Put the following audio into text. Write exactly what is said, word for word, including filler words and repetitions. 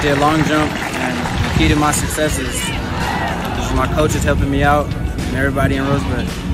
did long jump, and the key to my success is, is my coaches helping me out and everybody in Rosebud.